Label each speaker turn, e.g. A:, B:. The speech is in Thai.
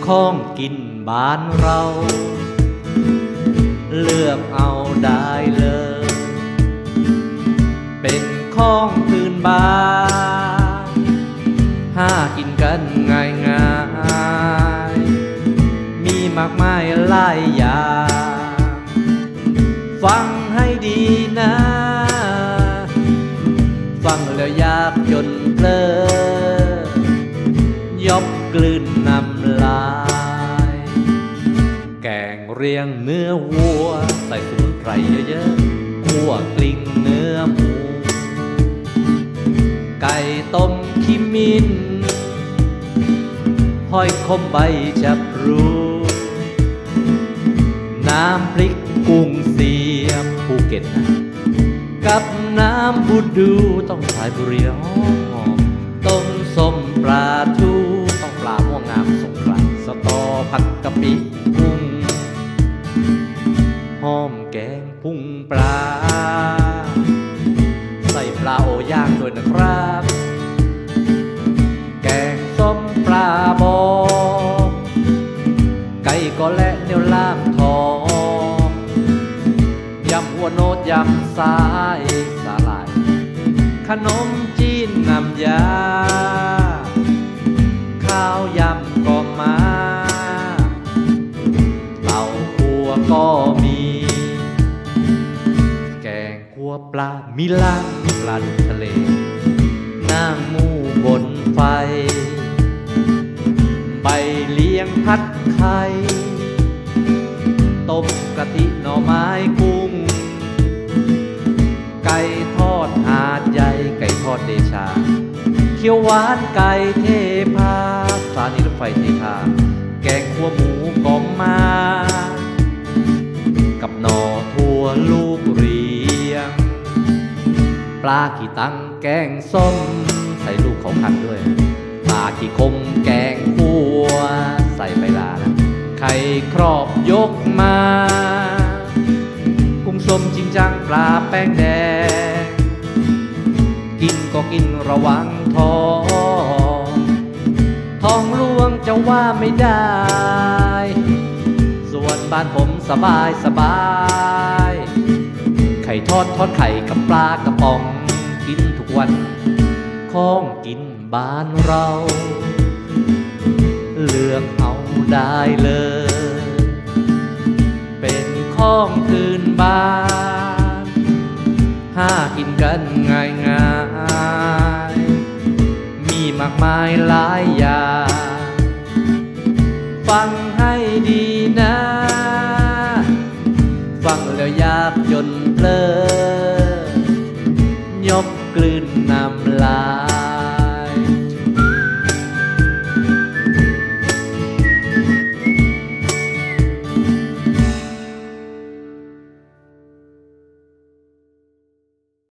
A: ของกินบ้านเราเลือกเอาได้เลยเป็นของพื้นบ้านหากินกันง่ายๆมีมากมายหลายอย่างฟังให้ดีนะฟังแล้วอยากจนเพลินยบกลืนน้ำลายแกงเรียงเนื้อวัวใส่สมุนไพรเยอะๆคั่วกลิ้งเนื้อหมูไก่ต้มขี้มิ้นห้อยคมใบชะพลูน้ำพริกกุ้งเสียมภูเก็ตนะกับน้ำบูดูต้องสายบุรีหอมต้มส้มปลาทูต้องปลาม่วงงามสงขลาสตอผัดกะปิกุ้งหอมแกงพุงปลาใส่ปลาโอย่างด้วยนะครับแกงส้มปลาบอไก่ก็และเนียวล่ามทองยำหัวโนดยำสายสาหร่ายขนมจีนน้ำยาข้าวยำก็มาเหล้าคั่วก็มีแกงคั่วปลามีล้างมีปลาดุกทะเลน้ำหมูบนไฟใบเลี้ยงผัดไข่ต้มกะทิหน่อไม้กุ้งไก่ทอดหาดใหญ่ไก่ทอดเดชาเขียวหวานไก่เทพาสถานีรถไฟเทพาแกงคั่วหมูก็มากับหน่อถั่วลูกเรียงปลาขี้ตังแกงส้มใส่ลูกเขาขัดด้วยปลาขี้คมแกงคั่วใส่ใบลานะไข่ครอบยกมากุ้งส้มจริงจังปลาแป้งแดงกินก็กินระวังท้องลวงจะว่าไม่ได้ส่วนบ้านผมสบายไข่ทอดไข่กับปลากระป๋องกินทุกวันของกินบ้านเราเลือกเอาได้เลยเป็นของพื้นบ้านหากินกันง่ายๆมีมากมายหลายอย่างฟังให้ดีนะฟังแล้วอยากจนเพลิน